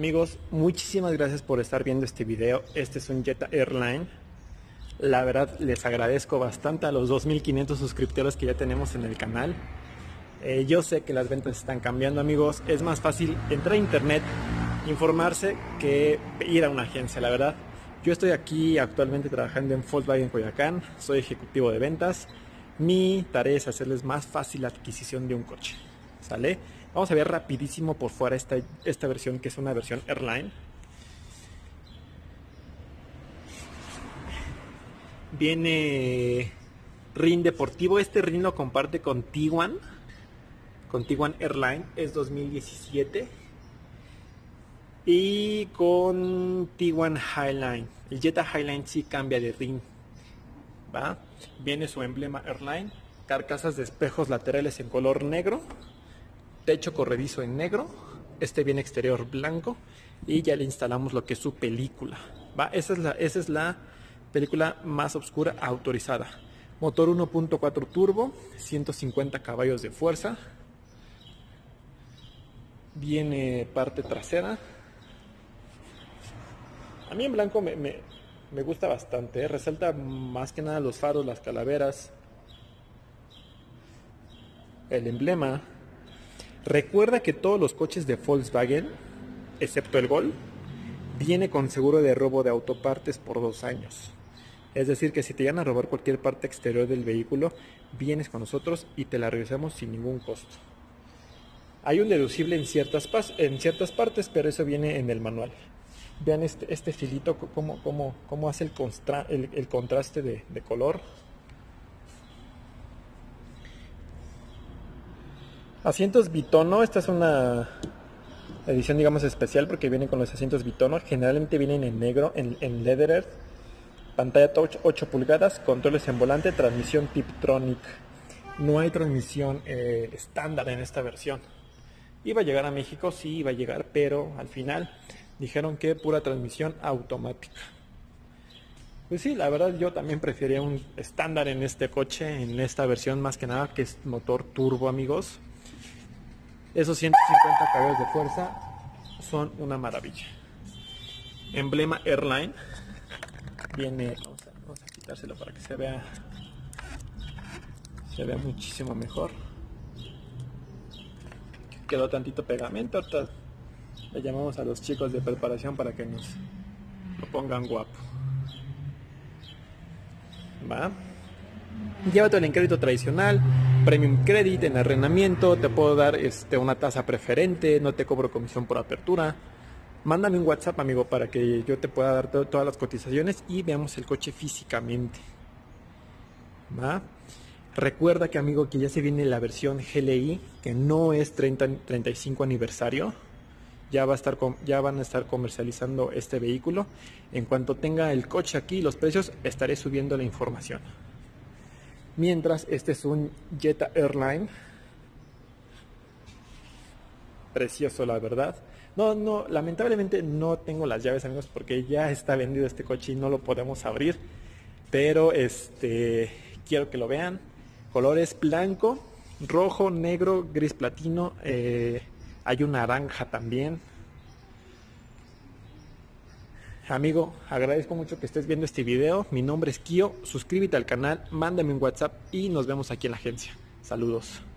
Amigos, muchísimas gracias por estar viendo este video. Este es un Jetta Airline. La verdad les agradezco bastante a los 2500 suscriptores que ya tenemos en el canal. Yo sé que las ventas están cambiando, amigos. Es más fácil entrar a internet, informarse, que ir a una agencia, la verdad. Yo estoy aquí actualmente trabajando en Volkswagen Coyoacán. Soy ejecutivo de ventas. Mi tarea es hacerles más fácil la adquisición de un coche. ¿Sale? Vamos a ver rapidísimo por fuera esta versión, que es una versión Airline. Viene RIN deportivo. Este RIN lo comparte con Tiguan Airline, es 2017. Y con Tiguan Highline. El Jetta Highline sí cambia de RIN, ¿va? Viene su emblema Airline, carcasas de espejos laterales en color negro, techo corredizo en negro, este viene exterior blanco y ya le instalamos lo que es su película, ¿va? Esa es la película más oscura autorizada. Motor 1.4 turbo, 150 caballos de fuerza. Viene parte trasera. A mí en blanco me gusta bastante, ¿eh? Resalta más que nada los faros, las calaveras, el emblema. Recuerda que todos los coches de Volkswagen, excepto el Gol, viene con seguro de robo de autopartes por 2 años. Es decir, que si te llegan a robar cualquier parte exterior del vehículo, vienes con nosotros y te la revisamos sin ningún costo. Hay un deducible en ciertas partes, pero eso viene en el manual. Vean este filito, cómo hace el contraste de color. Asientos bitono. Esta es una edición, digamos, especial porque viene con los asientos bitono. Generalmente vienen en negro, en leather. Pantalla touch 8 pulgadas, controles en volante, transmisión Tiptronic. No hay transmisión estándar en esta versión. Iba a llegar a México, sí iba a llegar, pero al final dijeron que pura transmisión automática. Pues sí, la verdad yo también prefería un estándar en este coche, en esta versión más que nada, que es motor turbo, amigos. Esos 150 caballos de fuerza son una maravilla. Emblema Airline. Viene, vamos a quitárselo para que se vea muchísimo mejor. Quedó tantito pegamento. Ahorita le llamamos a los chicos de preparación para que nos lo pongan guapo. ¿Va? Llévate el crédito tradicional, Premium Credit en arrendamiento. Te puedo dar una tasa preferente, no te cobro comisión por apertura. Mándame un WhatsApp, amigo, para que yo te pueda dar todas las cotizaciones y veamos el coche físicamente. ¿Va? Recuerda que, amigo, que ya se viene la versión GLI, que no es 35 aniversario. Ya van a estar comercializando este vehículo. En cuanto tenga el coche aquí, los precios, estaré subiendo la información. Mientras, este es un Jetta Airline. Precioso, la verdad. No, lamentablemente no tengo las llaves, amigos, porque ya está vendido este coche y no lo podemos abrir. Pero quiero que lo vean. Colores blanco, rojo, negro, gris platino. Hay un naranja también. Amigo, agradezco mucho que estés viendo este video. Mi nombre es Kio. Suscríbete al canal, mándame un WhatsApp y nos vemos aquí en la agencia. Saludos.